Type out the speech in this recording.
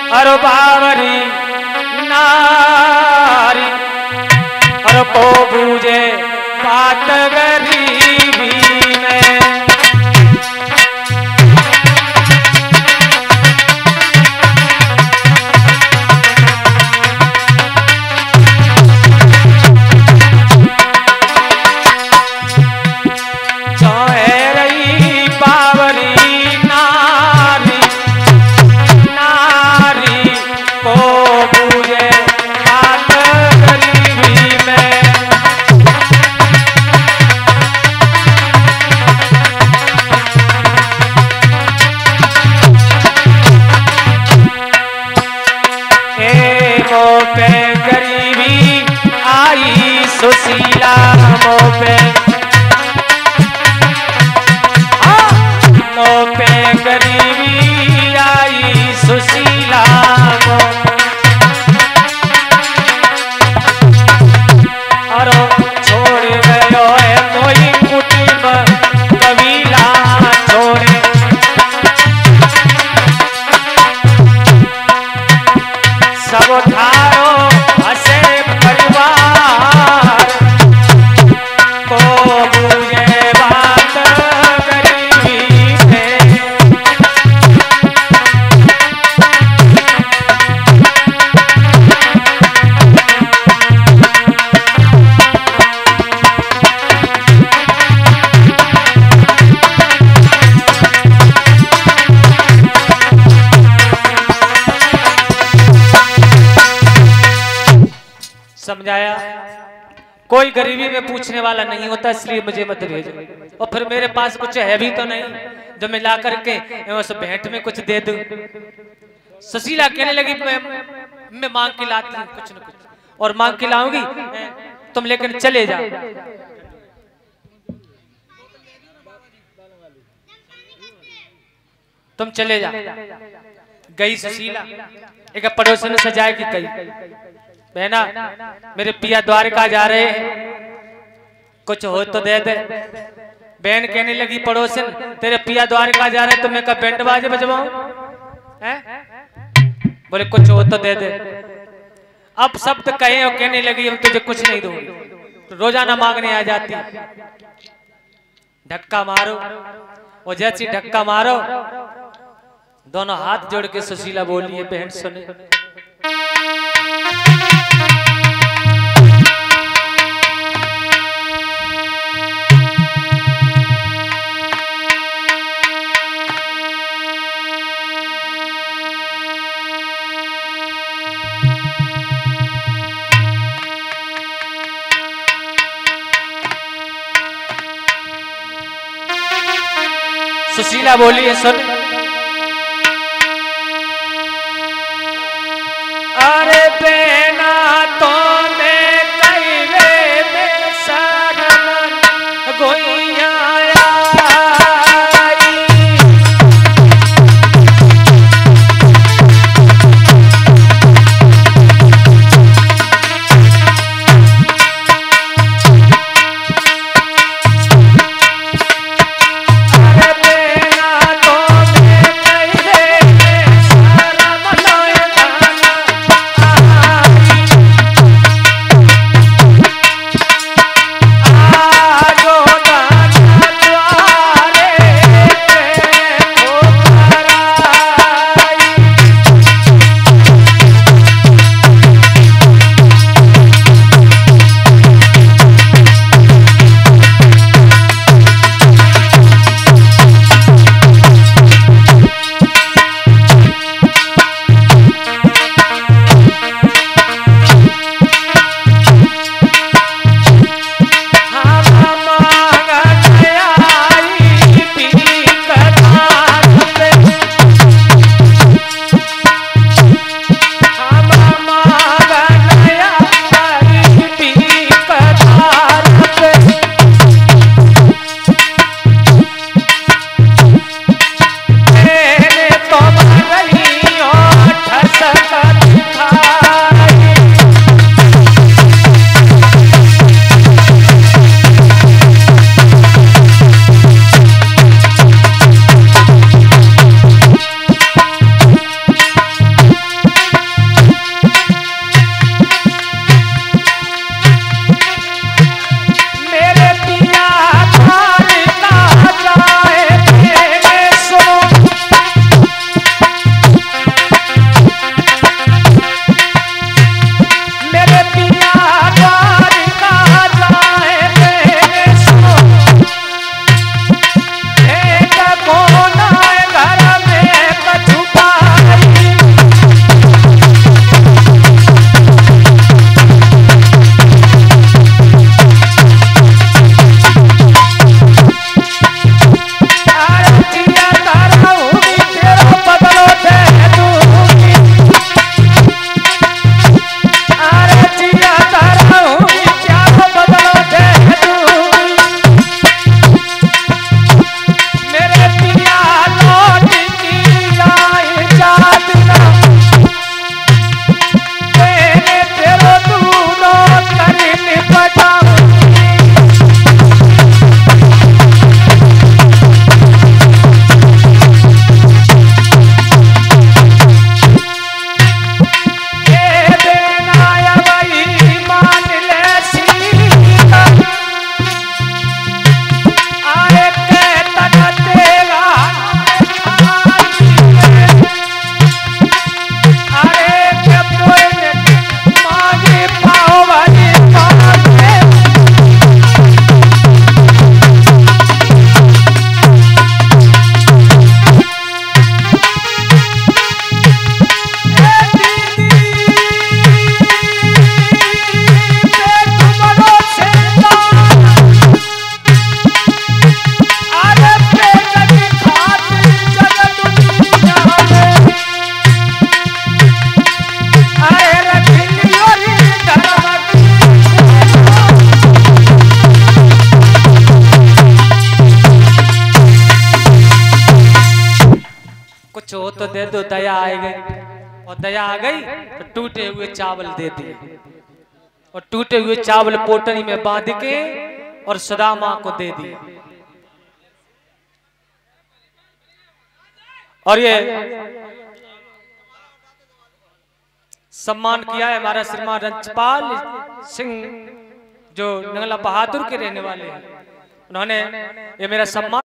अरे बावरी नारी और को बूझे बात गरीबी में। सुशीला मोपे मोपे गरीबी आई सुशीला और छोड़ गयो है कोई कुटुंब कबीला छोड़े सब थारो हसे परिवार को बुझे बात गरीबी से। समझाया कोई गरीबी में पूछने वाला नहीं होता, इसलिए मुझे मत भेजो। और फिर मेरे पास कुछ है भी तो नहीं जो मैं ला करके उस भेंट में कुछ दे दूं। सुशीला कहने लगी मैं मांग के लाती हूँ कुछ न कुछ, और मांग के लाऊंगी तुम लेकर चले जाओ। तुम चले जाओ। गई सुशीला, एक पड़ोसन सजाए कि कही बहना मेरे पिया द्वारका जा रहे हैं, कुछ हो तो दे दे। बहन कहने लगी पड़ोसन तेरे पिया द्वारका जा रहे तो मैं कब बैंड बाजे बजवाऊं? बोले कुछ हो तो दे दे। अब शब्द कहे और कहने लगी हम तुझे कुछ नहीं दूंगी, तो रोजाना मांगने आ जाती। धक्का मारो, और जैसी धक्का मारो दोनों हाथ जोड़ के सुशीला बोली है बहन सुने। सुशीला बोली है सुन। अरे बेना तो मैं कई वे में शरण गोइया तो जो हो तो दे दो, दया आ गई। और दया आ गई तो टूटे हुए चावल दे दिए, और टूटे हुए चावल पोटली में बांध के और सुदामा को दे दिए। और ये सम्मान किया है हमारा श्रीमान रंचपाल सिंह, जो नंगला बहादुर के रहने वाले हैं। उन्होंने ये मेरा सम्मान